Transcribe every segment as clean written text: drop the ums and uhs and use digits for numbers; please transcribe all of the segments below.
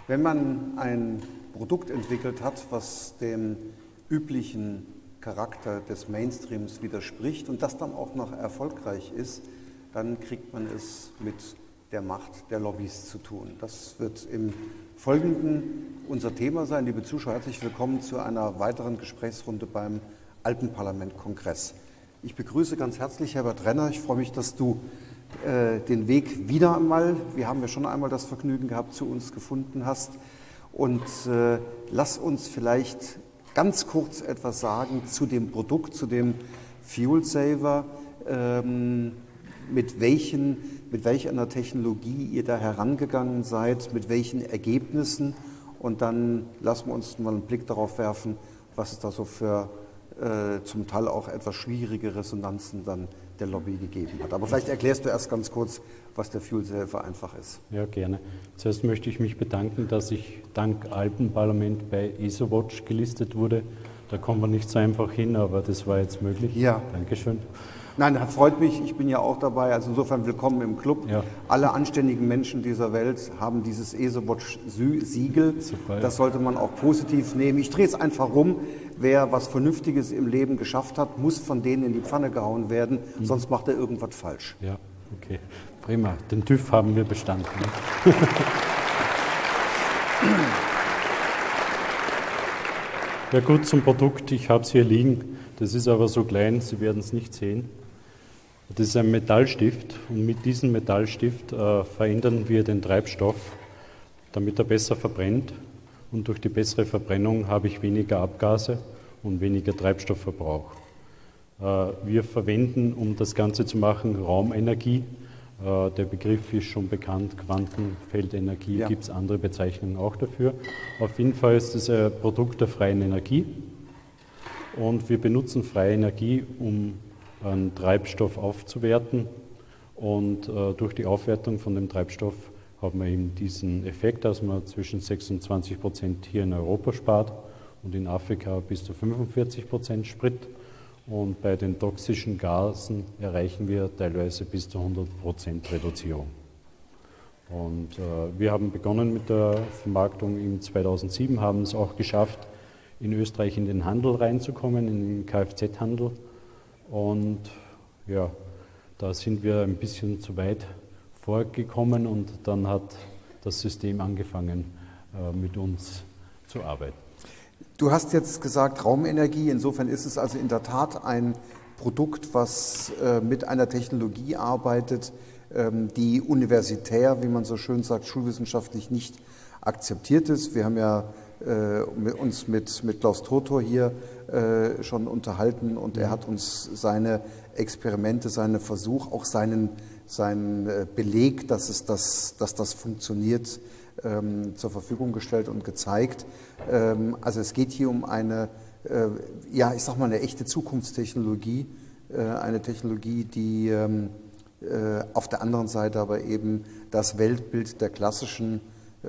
Wenn man ein Produkt entwickelt hat, was dem üblichen Charakter des Mainstreams widerspricht und das dann auch noch erfolgreich ist, dann kriegt man es mit der Macht der Lobbys zu tun. Das wird im Folgenden unser Thema sein. Liebe Zuschauer, herzlich willkommen zu einer weiteren Gesprächsrunde beim Alpenparlament-Kongress. Ich begrüße ganz herzlich Herbert Renner. Ich freue mich, dass du den Weg wieder einmal, wir haben ja schon einmal das Vergnügen gehabt, zu uns gefunden hast. Und lass uns vielleicht ganz kurz etwas sagen zu dem Produkt, zu dem Fuel Saver, mit welcher Technologie ihr da herangegangen seid, mit welchen Ergebnissen. Und dann lassen wir uns mal einen Blick darauf werfen, was es da so für zum Teil auch etwas schwierige Resonanzen dann der Lobby gegeben hat. Aber vielleicht erklärst du erst ganz kurz, was der Fuel Saver einfach ist. Ja, gerne. Zuerst möchte ich mich bedanken, dass ich dank Alpenparlament bei ESOWatch gelistet wurde. Da kommen wir nicht so einfach hin, aber das war jetzt möglich. Ja. Dankeschön. Nein, das freut mich. Ich bin ja auch dabei. Also insofern willkommen im Club. Ja. Alle anständigen Menschen dieser Welt haben dieses ESOWatch-Siegel. Super, das sollte man auch positiv nehmen. Ich drehe es einfach rum. Wer was Vernünftiges im Leben geschafft hat, muss von denen in die Pfanne gehauen werden, sonst macht er irgendwas falsch. Ja, okay. Prima. Den TÜV haben wir bestanden. Ne? Ja gut, zum Produkt. Ich habe es hier liegen. Das ist aber so klein, Sie werden es nicht sehen. Das ist ein Metallstift und mit diesem Metallstift verändern wir den Treibstoff, damit er besser verbrennt. Und durch die bessere Verbrennung habe ich weniger Abgase und weniger Treibstoffverbrauch. Wir verwenden, um das Ganze zu machen, Raumenergie. Der Begriff ist schon bekannt, Quantenfeldenergie, ja. Gibt es andere Bezeichnungen auch dafür. Auf jeden Fall ist es ein Produkt der freien Energie. Und wir benutzen freie Energie, um einen Treibstoff aufzuwerten. Und durch die Aufwertung von dem Treibstoff haben wir eben diesen Effekt, dass man zwischen 26% hier in Europa spart und in Afrika bis zu 45% Sprit. Und bei den toxischen Gasen erreichen wir teilweise bis zu 100% Reduzierung. Und wir haben begonnen mit der Vermarktung im 2007, haben es auch geschafft, in Österreich in den Handel reinzukommen, in den Kfz-Handel. Und ja, da sind wir ein bisschen zu weit vorgekommen und dann hat das System angefangen, mit uns zu arbeiten. Du hast jetzt gesagt Raumenergie, insofern ist es also in der Tat ein Produkt, was mit einer Technologie arbeitet, die universitär, wie man so schön sagt, schulwissenschaftlich nicht akzeptiert ist. Wir haben ja uns mit Klaus Totor hier schon unterhalten und er hat uns seine Experimente, seine Versuche, auch seinen Beleg, dass das funktioniert, zur Verfügung gestellt und gezeigt. Also es geht hier um eine, ja, ich sag mal, eine echte Zukunftstechnologie, eine Technologie, die auf der anderen Seite aber eben das Weltbild der klassischen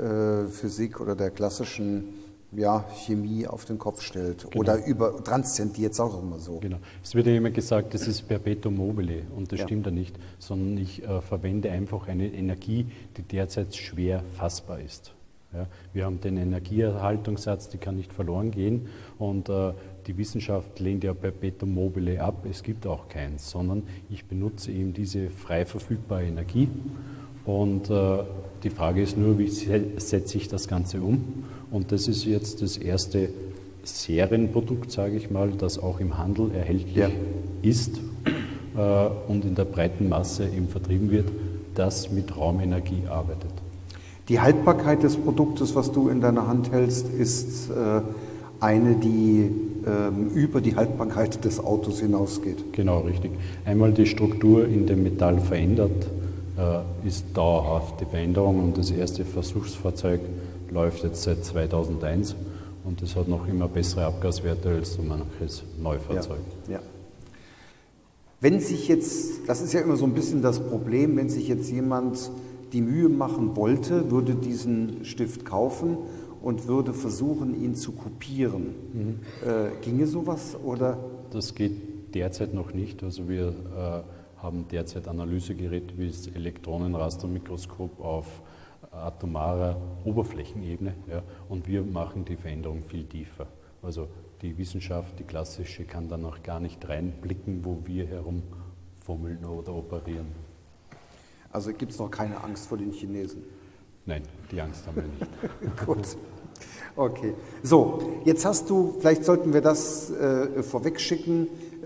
Physik oder der klassischen Chemie auf den Kopf stellt, genau. Oder transzendiert, sagen wir mal so. Genau. Es wird ja immer gesagt, das ist Perpetuum mobile und das stimmt ja nicht, sondern ich verwende einfach eine Energie, die derzeit schwer fassbar ist. Ja, wir haben den Energieerhaltungssatz, die kann nicht verloren gehen und die Wissenschaft lehnt ja Perpetuum mobile ab, es gibt auch keins, sondern ich benutze eben diese frei verfügbare Energie und die Frage ist nur, wie setze ich das Ganze um? Und das ist jetzt das erste Serienprodukt, sage ich mal, das auch im Handel erhältlich ist und in der breiten Masse eben vertrieben wird, das mit Raumenergie arbeitet. Die Haltbarkeit des Produktes, was du in deiner Hand hältst, ist eine, die über die Haltbarkeit des Autos hinausgeht. Genau, richtig. Einmal die Struktur in dem Metall verändert, ist dauerhaft die Veränderung und das erste Versuchsfahrzeug läuft jetzt seit 2001 und es hat noch immer bessere Abgaswerte als so manches Neufahrzeug. Ja. Wenn sich jetzt, das ist ja immer so ein bisschen das Problem, wenn sich jetzt jemand die Mühe machen wollte, würde diesen Stift kaufen und würde versuchen, ihn zu kopieren. Ginge sowas oder? Das geht derzeit noch nicht. Also wir haben derzeit Analysegeräte wie das Elektronenrastermikroskop auf atomarer Oberflächenebene, ja, und wir machen die Veränderung viel tiefer. Also die Wissenschaft, die klassische, kann dann auch gar nicht reinblicken, wo wir herumfummeln oder operieren. Also gibt es noch keine Angst vor den Chinesen? Nein, die Angst haben wir nicht. Gut. Okay. So, jetzt hast du, vielleicht sollten wir das vorwegschicken,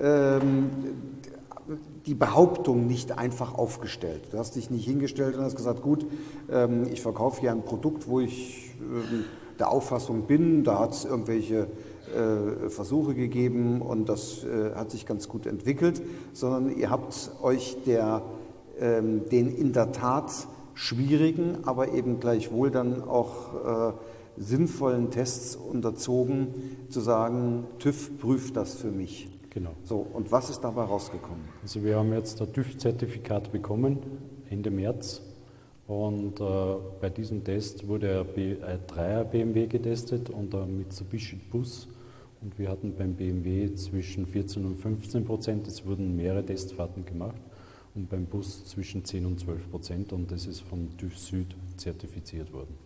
die Behauptung nicht einfach aufgestellt. Du hast dich nicht hingestellt und hast gesagt, gut, ich verkaufe hier ein Produkt, wo ich der Auffassung bin, da hat es irgendwelche Versuche gegeben und das hat sich ganz gut entwickelt, sondern ihr habt euch den in der Tat schwierigen, aber eben gleichwohl dann auch sinnvollen Tests unterzogen, zu sagen, TÜV prüft das für mich. Genau. So, und was ist dabei rausgekommen? Also wir haben jetzt ein TÜV-Zertifikat bekommen, Ende März. Und bei diesem Test wurde ein 3er BMW getestet und ein Mitsubishi Bus. Und wir hatten beim BMW zwischen 14 und 15%. Es wurden mehrere Testfahrten gemacht. Und beim Bus zwischen 10 und 12%. Und das ist vom TÜV Süd zertifiziert worden.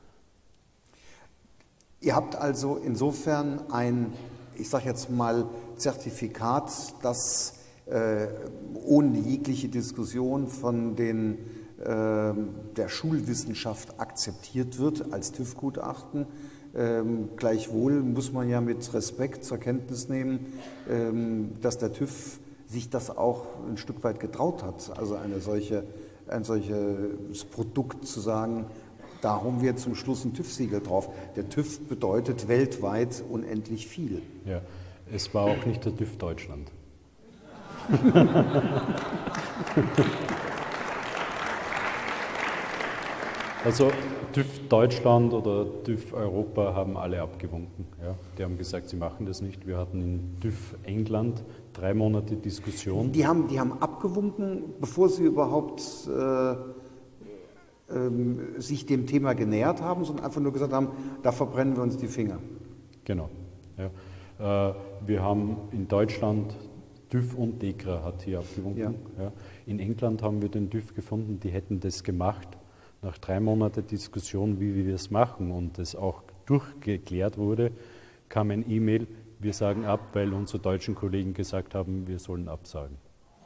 Ihr habt also insofern ein, ich sage jetzt mal, Zertifikat, das ohne jegliche Diskussion von der Schulwissenschaft akzeptiert wird als TÜV-Gutachten. Gleichwohl muss man ja mit Respekt zur Kenntnis nehmen, dass der TÜV sich das auch ein Stück weit getraut hat, also ein solches Produkt zu sagen, da haben wir zum Schluss ein TÜV-Siegel drauf. Der TÜV bedeutet weltweit unendlich viel. Ja, es war auch nicht der TÜV Deutschland. Also TÜV Deutschland oder TÜV Europa haben alle abgewunken. Ja. Die haben gesagt, sie machen das nicht. Wir hatten in TÜV England 3 Monate Diskussion. Die haben abgewunken, bevor sie überhaupt sich dem Thema genähert haben, sondern einfach nur gesagt haben, da verbrennen wir uns die Finger. Genau. Ja. Wir haben in Deutschland TÜV und DEKRA hat hier abgewunken. Ja. Ja. In England haben wir den TÜV gefunden, die hätten das gemacht. Nach 3 Monaten Diskussion, wie wir es machen und das auch durchgeklärt wurde, kam ein E-Mail, wir sagen ab, weil unsere deutschen Kollegen gesagt haben, wir sollen absagen.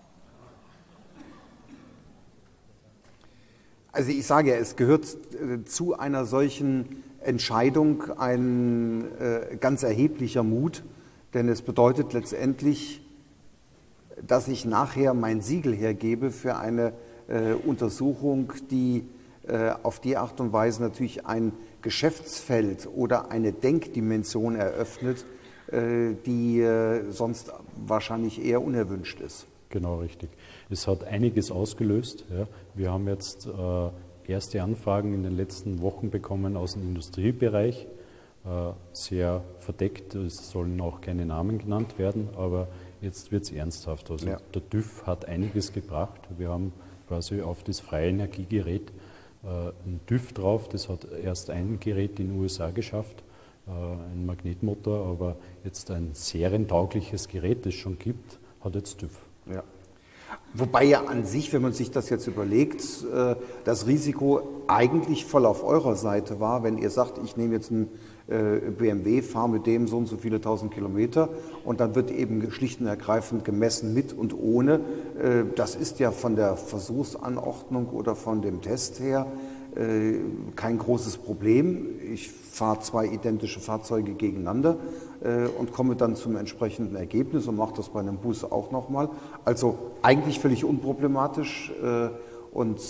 Also ich sage ja, es gehört zu einer solchen Entscheidung ein ganz erheblicher Mut, denn es bedeutet letztendlich, dass ich nachher mein Siegel hergebe für eine Untersuchung, die auf die Art und Weise natürlich ein Geschäftsfeld oder eine Denkdimension eröffnet, die sonst wahrscheinlich eher unerwünscht ist. Genau, richtig. Es hat einiges ausgelöst. Ja. Wir haben jetzt erste Anfragen in den letzten Wochen bekommen aus dem Industriebereich, sehr verdeckt, es sollen auch keine Namen genannt werden, aber jetzt wird es ernsthaft. Also ja. Der TÜV hat einiges gebracht. Wir haben quasi auf das freie Energiegerät ein TÜV drauf, das hat erst ein Gerät in den USA geschafft, ein Magnetmotor, aber jetzt ein serientaugliches Gerät, das es schon gibt, hat jetzt TÜV. Ja. Wobei ja an sich, wenn man sich das jetzt überlegt, das Risiko eigentlich voll auf eurer Seite war, wenn ihr sagt, ich nehme jetzt einen BMW, fahre mit dem so und so viele 1000 Kilometer und dann wird eben schlicht und ergreifend gemessen mit und ohne. Das ist ja von der Versuchsanordnung oder von dem Test her kein großes Problem. Ich fahre 2 identische Fahrzeuge gegeneinander und komme dann zum entsprechenden Ergebnis und mache das bei einem Bus auch nochmal. Also eigentlich völlig unproblematisch und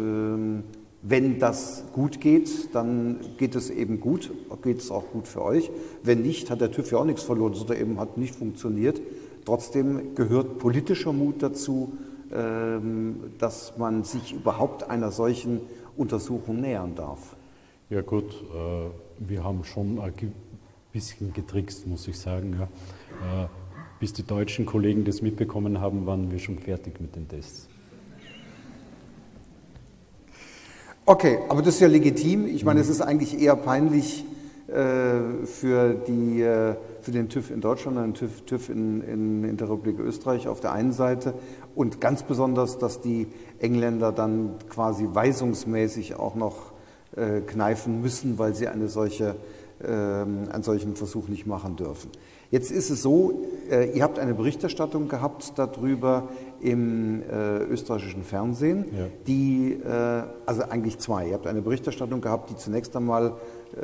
wenn das gut geht, dann geht es eben gut, geht es auch gut für euch. Wenn nicht, hat der TÜV ja auch nichts verloren, sondern eben hat nicht funktioniert. Trotzdem gehört politischer Mut dazu, dass man sich überhaupt einer solchen Untersuchung nähern darf. Ja gut, wir haben schon ein bisschen getrickst, muss ich sagen. Ja. Bis die deutschen Kollegen das mitbekommen haben, waren wir schon fertig mit den Tests. Okay, aber das ist ja legitim. Ich meine, es ist eigentlich eher peinlich für den TÜV in Deutschland und den TÜV in der Republik Österreich auf der einen Seite und ganz besonders, dass die Engländer dann quasi weisungsmäßig auch noch kneifen müssen, weil sie einen solchen Versuch nicht machen dürfen. Jetzt ist es so, ihr habt eine Berichterstattung gehabt darüber im österreichischen Fernsehen, Ja. die, also eigentlich zwei. Ihr habt eine Berichterstattung gehabt, die zunächst einmal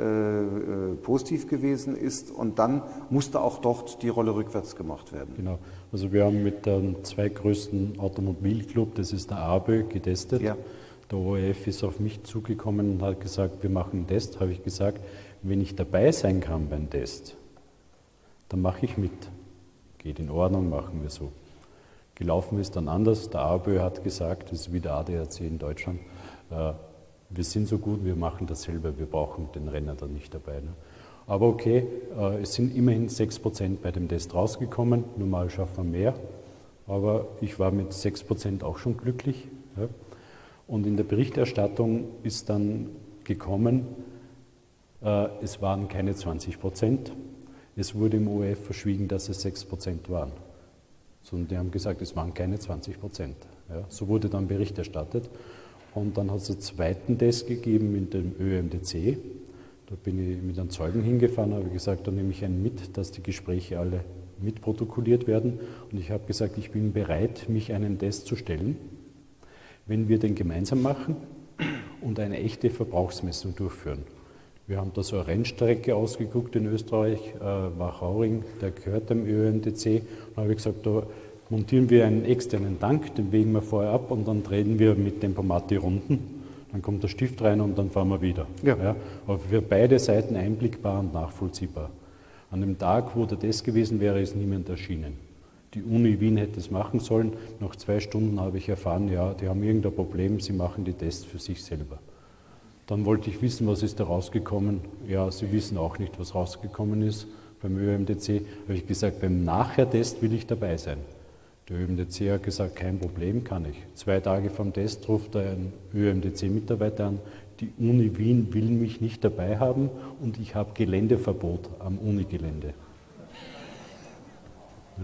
positiv gewesen ist und dann musste auch dort die Rolle rückwärts gemacht werden. Genau. Also wir haben mit dem zweitgrößten Automobilclub, das ist der ABÖ, getestet. Ja. Der ORF ist auf mich zugekommen und hat gesagt, wir machen einen Test. Habe ich gesagt, wenn ich dabei sein kann beim Test, dann mache ich mit. Geht in Ordnung, machen wir so. Gelaufen ist dann anders. Der ABÖ hat gesagt, das ist wie der ADAC in Deutschland, wir sind so gut, wir machen das selber, wir brauchen den Renner dann nicht dabei. Ne? Aber okay, es sind immerhin 6% bei dem Test rausgekommen, normal schaffen wir mehr, aber ich war mit 6% auch schon glücklich. Ja? Und in der Berichterstattung ist dann gekommen, es waren keine 20%, es wurde im ORF verschwiegen, dass es 6% waren. Sondern die haben gesagt, es waren keine 20%. Ja? So wurde dann Bericht erstattet. Und dann hat es einen zweiten Test gegeben mit dem ÖMTC. Da bin ich mit einem Zeugen hingefahren, habe gesagt, da nehme ich einen mit, dass die Gespräche alle mitprotokolliert werden. Und ich habe gesagt, ich bin bereit, mich einen Test zu stellen, wenn wir den gemeinsam machen und eine echte Verbrauchsmessung durchführen. Wir haben da so eine Rennstrecke ausgeguckt in Österreich, Wachauring, der gehört dem ÖMTC. Und da habe ich gesagt, da montieren wir einen externen Tank, den wägen wir vorher ab und dann drehen wir mit Tempomat die Runden. Dann kommt der Stift rein und dann fahren wir wieder. Ja. Ja, aber für beide Seiten einblickbar und nachvollziehbar. An dem Tag, wo der Test gewesen wäre, ist niemand erschienen. Die Uni Wien hätte es machen sollen. Nach 2 Stunden habe ich erfahren, ja, die haben irgendein Problem, sie machen die Tests für sich selber. Dann wollte ich wissen, was ist da rausgekommen. Ja, sie wissen auch nicht, was rausgekommen ist. Beim ÖMTC habe ich gesagt, beim Nachher-Test will ich dabei sein. Der ÖMTC hat gesagt, kein Problem, kann ich. 2 Tage vom Test ruft ein ÖMTC-Mitarbeiter an, die Uni Wien will mich nicht dabei haben und ich habe Geländeverbot am Unigelände. Ja.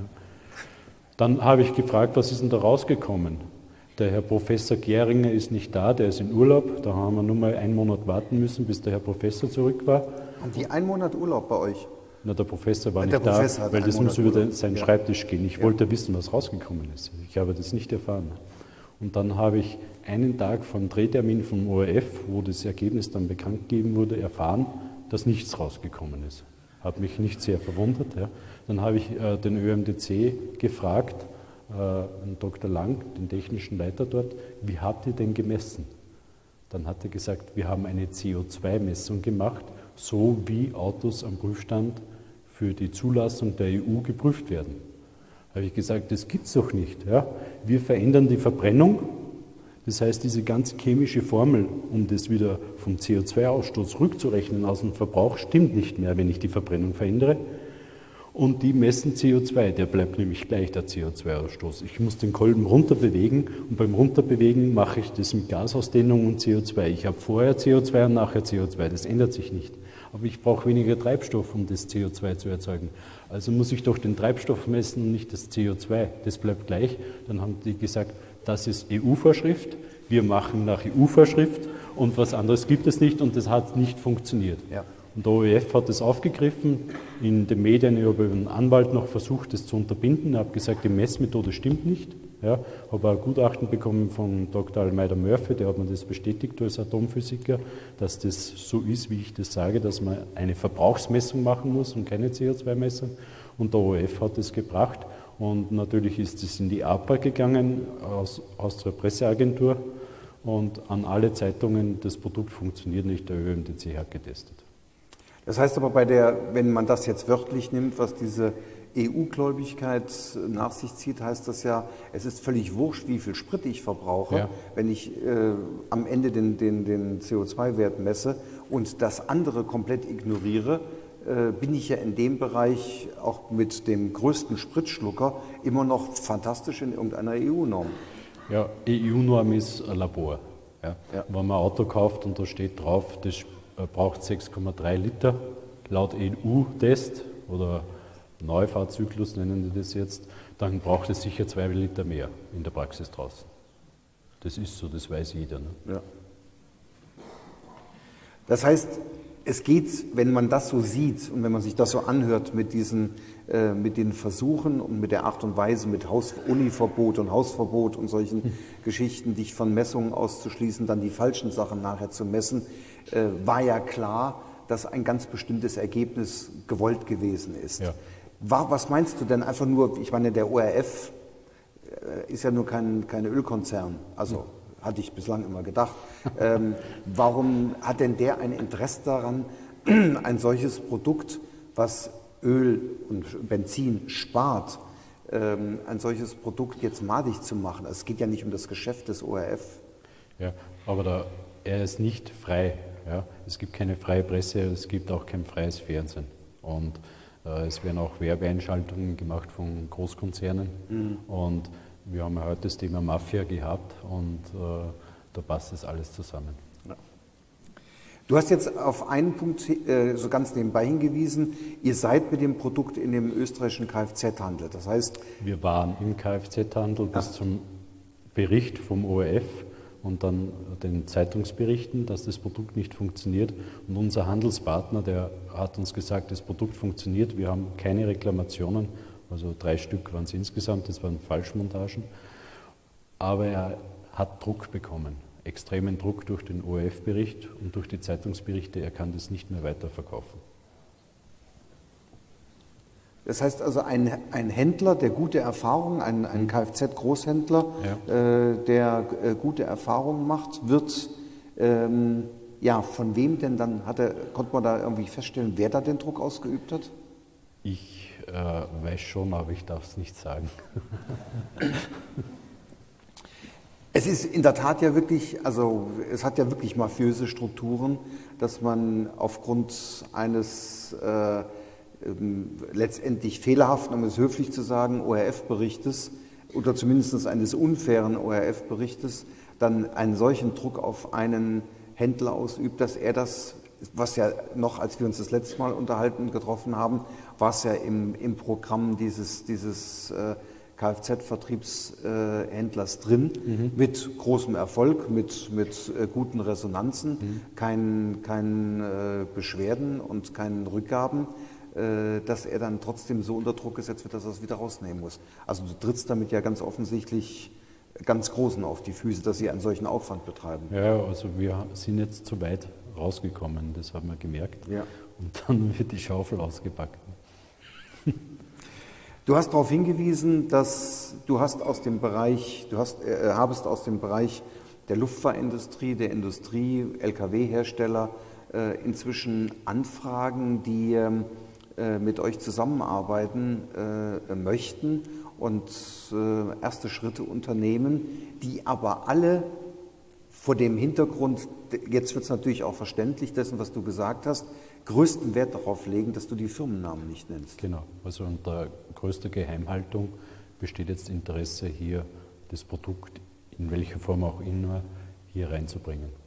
Dann habe ich gefragt, was ist denn da rausgekommen? Der Herr Professor Geringer ist nicht da, der ist in Urlaub. Da haben wir nur mal 1 Monat warten müssen, bis der Herr Professor zurück war. Haben die 1 Monat Urlaub bei euch? Na, der Professor war Der nicht da, Professor hat weil das einen muss Monat über Urlaub. seinen Ja. Schreibtisch gehen. Ich Ja. wollte wissen, was rausgekommen ist. Ich habe das nicht erfahren. Und dann habe ich einen Tag vom Drehtermin vom ORF, wo das Ergebnis dann bekannt gegeben wurde, erfahren, dass nichts rausgekommen ist. Hat mich nicht sehr verwundert. Ja. Dann habe ich den ÖMTC gefragt, Dr. Lang, den technischen Leiter dort, wie habt ihr denn gemessen? Dann hat er gesagt, wir haben eine CO2-Messung gemacht, so wie Autos am Prüfstand für die Zulassung der EU geprüft werden. Da habe ich gesagt, das gibt es doch nicht. Ja? Wir verändern die Verbrennung, das heißt, diese ganz chemische Formel, um das wieder vom CO2-Ausstoß rückzurechnen aus dem Verbrauch, stimmt nicht mehr, wenn ich die Verbrennung verändere. Und die messen CO2, der bleibt nämlich gleich, der CO2-Ausstoß. Ich muss den Kolben runterbewegen und beim Runterbewegen mache ich das mit Gasausdehnung und CO2. Ich habe vorher CO2 und nachher CO2, das ändert sich nicht. Aber ich brauche weniger Treibstoff, um das CO2 zu erzeugen. Also muss ich doch den Treibstoff messen und nicht das CO2. Das bleibt gleich. Dann haben die gesagt, das ist EU-Vorschrift, wir machen nach EU-Vorschrift und was anderes gibt es nicht und das hat nicht funktioniert. Ja. Und der ORF hat das aufgegriffen, in den Medien, ich habe über einen Anwalt noch versucht, das zu unterbinden. Ich habe gesagt, die Messmethode stimmt nicht. Ja, habe ein Gutachten bekommen von Dr. Almeida Murphy, der hat mir das bestätigt als Atomphysiker, dass das so ist, wie ich das sage, dass man eine Verbrauchsmessung machen muss und keine CO2-Messung. Und der ORF hat das gebracht. Und natürlich ist es in die APA gegangen, aus der Presseagentur. Und an alle Zeitungen, das Produkt funktioniert nicht, der ÖMTC hat getestet. Das heißt aber, wenn man das jetzt wörtlich nimmt, was diese EU-Gläubigkeit nach sich zieht, heißt das ja, es ist völlig wurscht, wie viel Sprit ich verbrauche, Ja. wenn ich am Ende den CO2-Wert messe und das andere komplett ignoriere, bin ich ja in dem Bereich auch mit dem größten Spritschlucker immer noch fantastisch in irgendeiner EU-Norm. Ja, EU-Norm ist ein Labor. Ja. Ja. Wenn man ein Auto kauft und da steht drauf, das braucht 6,3 Liter, laut EU-Test oder Neufahrzyklus nennen die das jetzt, dann braucht es sicher 2 Liter mehr in der Praxis draußen. Das ist so, das weiß jeder. Ne? Ja. Das heißt, es geht, wenn man das so sieht und wenn man sich das so anhört mit den Versuchen und mit der Art und Weise, mit Univerbot und Hausverbot und solchen Geschichten, dich von Messungen auszuschließen, dann die falschen Sachen nachher zu messen, war ja klar, dass ein ganz bestimmtes Ergebnis gewollt gewesen ist. Ja. Was meinst du denn einfach nur, ich meine, der ORF ist ja nur kein Ölkonzern, also hatte ich bislang immer gedacht. Warum hat denn der ein Interesse daran, ein solches Produkt, was Öl und Benzin spart, ein solches Produkt jetzt madig zu machen? Es geht ja nicht um das Geschäft des ORF. Ja, aber er ist nicht frei. Ja? Es gibt keine freie Presse, es gibt auch kein freies Fernsehen. Und es werden auch Werbeeinschaltungen gemacht von Großkonzernen. Und wir haben ja heute das Thema Mafia gehabt und da passt das alles zusammen. Ja. Du hast jetzt auf einen Punkt so ganz nebenbei hingewiesen, ihr seid mit dem Produkt in dem österreichischen Kfz-Handel. Das heißt, wir waren im Kfz-Handel bis zum Bericht vom ORF und dann den Zeitungsberichten, dass das Produkt nicht funktioniert. Und unser Handelspartner, der hat uns gesagt, das Produkt funktioniert, wir haben keine Reklamationen, also 3 Stück waren es insgesamt, das waren Falschmontagen. Aber er hat Druck bekommen, extremen Druck durch den ORF-Bericht und durch die Zeitungsberichte, er kann das nicht mehr weiterverkaufen. Das heißt also, ein Händler, der gute Erfahrungen, ein Kfz-Großhändler, der gute Erfahrungen macht, wird, von wem denn dann, konnte man da irgendwie feststellen, wer da den Druck ausgeübt hat? Ich weiß schon, aber ich darf es nicht sagen. Es ist in der Tat ja wirklich, also es hat ja wirklich mafiöse Strukturen, dass man aufgrund eines letztendlich fehlerhaften, um es höflich zu sagen, ORF-Berichtes oder zumindest eines unfairen ORF-Berichtes dann einen solchen Druck auf einen Händler ausübt, dass er das, was ja noch, als wir uns das letzte Mal getroffen haben, war es ja im Programm dieses Kfz-Vertriebshändlers drin, mit großem Erfolg, mit guten Resonanzen, kein Beschwerden und keinen Rückgaben, dass er dann trotzdem so unter Druck gesetzt wird, dass er es wieder rausnehmen muss. Also du trittst damit ja ganz offensichtlich ganz Großen auf die Füße, dass sie einen solchen Aufwand betreiben. Ja, also wir sind jetzt zu weit rausgekommen, das haben wir gemerkt. Ja. Und dann wird die Schaufel ausgepackt. Du hast darauf hingewiesen, dass du habest aus dem Bereich der Luftfahrtindustrie, der Industrie, Lkw-Hersteller inzwischen Anfragen, die mit euch zusammenarbeiten möchten und erste Schritte unternehmen, die aber alle vor dem Hintergrund, jetzt wird es natürlich auch verständlich dessen, was du gesagt hast, größten Wert darauf legen, dass du die Firmennamen nicht nennst. Genau, also unter größter Geheimhaltung besteht jetzt Interesse, hier das Produkt in welcher Form auch immer hier reinzubringen.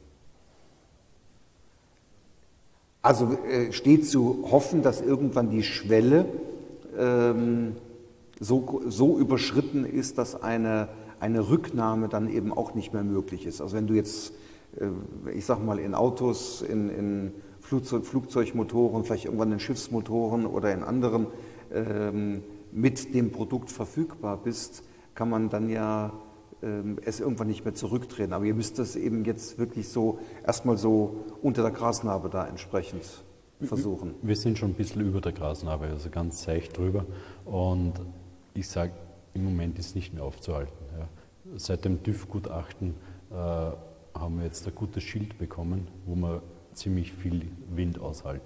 Also steht zu hoffen, dass irgendwann die Schwelle so überschritten ist, dass eine Rücknahme dann eben auch nicht mehr möglich ist. Also wenn du jetzt, ich sag mal, in Autos, in Flugzeugmotoren, vielleicht irgendwann in Schiffsmotoren oder in anderen mit dem Produkt verfügbar bist, kann man dann ja es irgendwann nicht mehr zurückdrehen. Aber ihr müsst das eben jetzt wirklich so erstmal so unter der Grasnarbe da entsprechend versuchen. Wir sind schon ein bisschen über der Grasnarbe, also ganz seicht drüber. Und ich sage, im Moment ist nicht mehr aufzuhalten. Ja. Seit dem TÜV-Gutachten haben wir jetzt ein gutes Schild bekommen, wo wir ziemlich viel Wind aushalten.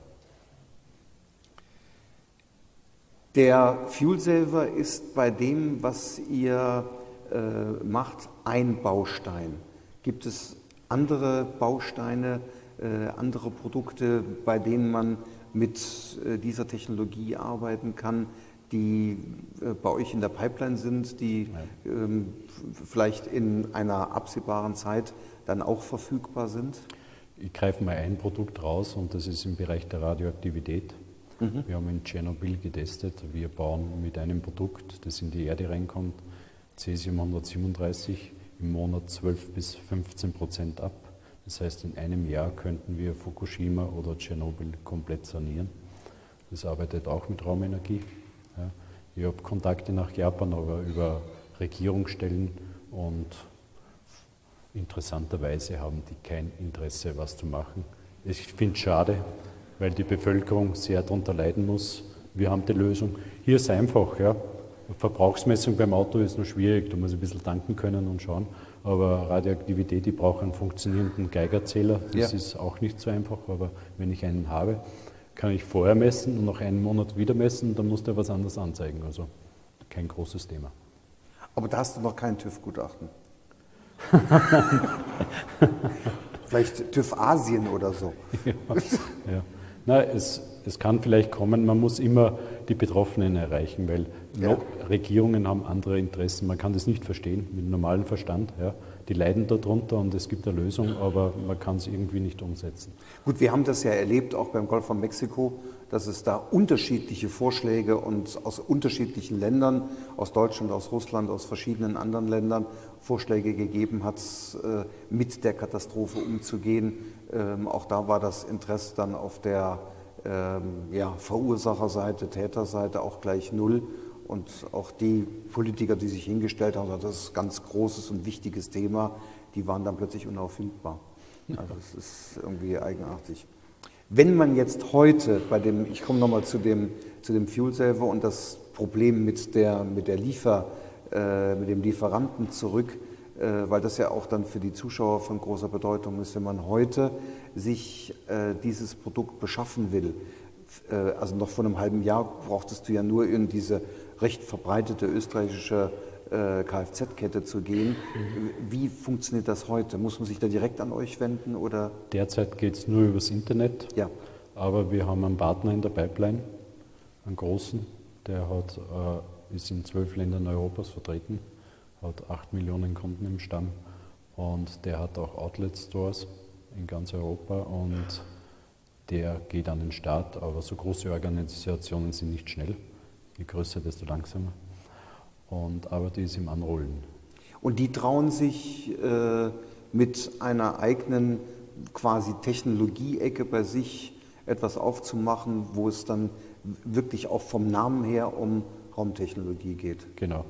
Der FuelSaver ist bei dem, was ihr macht, ein Baustein. Gibt es andere Bausteine, andere Produkte, bei denen man mit dieser Technologie arbeiten kann, die bei euch in der Pipeline sind, die vielleicht in einer absehbaren Zeit dann auch verfügbar sind? Ich greife mal ein Produkt raus und das ist im Bereich der Radioaktivität. Wir haben in Tschernobyl getestet. Wir bauen mit einem Produkt, das in die Erde reinkommt, Cäsium 137 im Monat 12 bis 15% ab. Das heißt, in einem Jahr könnten wir Fukushima oder Tschernobyl komplett sanieren. Das arbeitet auch mit Raumenergie. Ja. Ich habe Kontakte nach Japan, aber über Regierungsstellen, und interessanterweise haben die kein Interesse, was zu machen. Ich finde es schade, weil die Bevölkerung sehr darunter leiden muss. Wir haben die Lösung. Hier ist es einfach. Ja. Verbrauchsmessung beim Auto ist noch schwierig, da muss ich ein bisschen tanken können und schauen. Aber Radioaktivität, ich brauche einen funktionierenden Geigerzähler, das ist auch nicht so einfach, aber wenn ich einen habe, kann ich vorher messen und nach einem Monat wieder messen, dann muss der was anderes anzeigen. Also kein großes Thema. Aber da hast du noch kein TÜV-Gutachten. Vielleicht TÜV Asien oder so. Ja. Na, es kann vielleicht kommen, man muss immer die Betroffenen erreichen, weil Regierungen haben andere Interessen. Man kann das nicht verstehen mit normalem Verstand. Ja. Die leiden darunter und es gibt eine Lösung, aber man kann es irgendwie nicht umsetzen. Gut, wir haben das ja erlebt, auch beim Golf von Mexiko, dass es da unterschiedliche Vorschläge und aus unterschiedlichen Ländern, aus Deutschland, aus Russland, aus verschiedenen anderen Ländern, Vorschläge gegeben hat, mit der Katastrophe umzugehen. Auch da war das Interesse dann auf der Verursacherseite, Täterseite auch gleich null. Und auch die Politiker, die sich hingestellt haben, das ist ein ganz großes und wichtiges Thema, die waren dann plötzlich unauffindbar. Also es ist irgendwie eigenartig. Wenn man jetzt heute ich komme nochmal zu dem Fuel Saver und das Problem mit dem Lieferanten zurück, weil das ja auch dann für die Zuschauer von großer Bedeutung ist, wenn man heute sich dieses Produkt beschaffen will. Also noch vor einem halben Jahr brauchtest du ja nur in diese recht verbreitete österreichische Kfz-Kette zu gehen. Wie funktioniert das heute? Muss man sich da direkt an euch wenden? Oder? Derzeit geht es nur übers Internet, aber wir haben einen Partner in der Pipeline, einen großen, der ist in 12 Ländern Europas vertreten, hat 8 Millionen Kunden im Stamm und der hat auch Outlet-Stores in ganz Europa und der geht an den Start, aber so große Organisationen sind nicht schnell. Je größer, desto langsamer. Aber die ist im Anrollen. Und die trauen sich mit einer eigenen quasi Technologie-Ecke bei sich etwas aufzumachen, wo es dann wirklich auch vom Namen her um Raumtechnologie geht. Genau.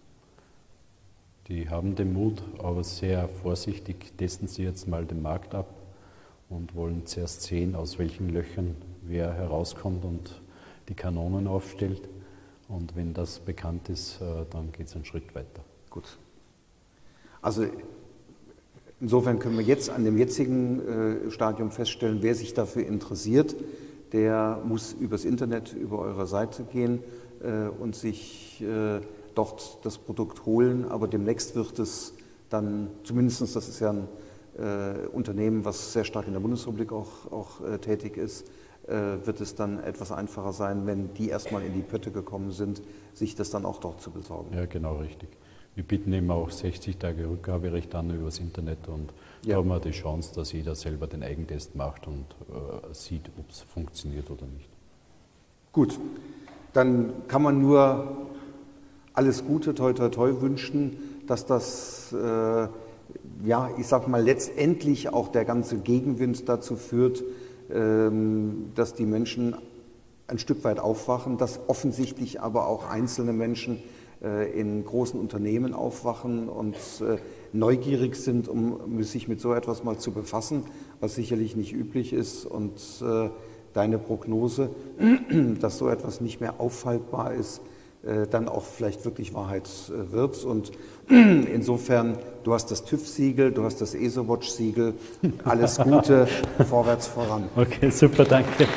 Die haben den Mut, aber sehr vorsichtig testen sie jetzt mal den Markt ab und wollen zuerst sehen, aus welchen Löchern wer herauskommt und die Kanonen aufstellt. Und wenn das bekannt ist, dann geht es einen Schritt weiter. Gut. Also insofern können wir jetzt an dem jetzigen Stadium feststellen, wer sich dafür interessiert, der muss übers Internet, über eure Seite gehen und sich dort das Produkt holen. Aber demnächst wird es dann, zumindest das ist ja ein Unternehmen, was sehr stark in der Bundesrepublik auch tätig ist, wird es dann etwas einfacher sein, wenn die erstmal in die Pötte gekommen sind, sich das dann auch dort zu besorgen. Ja, genau richtig. Wir bieten eben auch 60 Tage Rückgaberecht an übers Internet und da haben wir die Chance, dass jeder selber den Eigentest macht und sieht, ob es funktioniert oder nicht. Gut, dann kann man nur alles Gute, toi toi toi wünschen, dass das, ich sag mal, letztendlich auch der ganze Gegenwind dazu führt, dass die Menschen ein Stück weit aufwachen, dass offensichtlich aber auch einzelne Menschen in großen Unternehmen aufwachen und neugierig sind, um sich mit so etwas mal zu befassen, was sicherlich nicht üblich ist. Und deine Prognose, dass so etwas nicht mehr aufhaltbar ist, dann auch vielleicht wirklich Wahrheit wird. Und insofern, du hast das TÜV-Siegel, du hast das ESO-Watch-Siegel. Alles Gute, vorwärts voran. Okay, super, danke.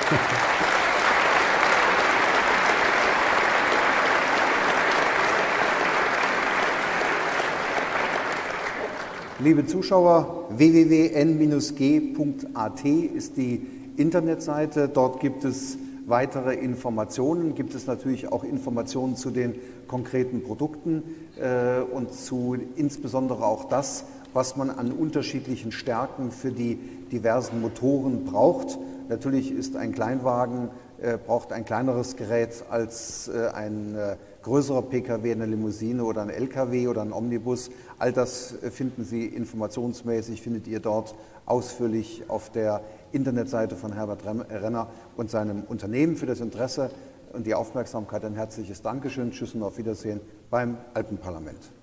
Liebe Zuschauer, www.n-g.at ist die Internetseite. Dort gibt es weitere Informationen, gibt es natürlich auch Informationen zu den konkreten Produkten und zu insbesondere auch das, was man an unterschiedlichen Stärken für die diversen Motoren braucht. Natürlich ist ein Kleinwagen braucht ein kleineres Gerät als ein größerer Pkw, eine Limousine oder ein Lkw oder ein Omnibus. All das finden Sie informationsmäßig, findet ihr dort ausführlich auf der Internetseite von Herbert Renner und seinem Unternehmen. Für das Interesse und die Aufmerksamkeit ein herzliches Dankeschön. Tschüss und auf Wiedersehen beim Alpenparlament.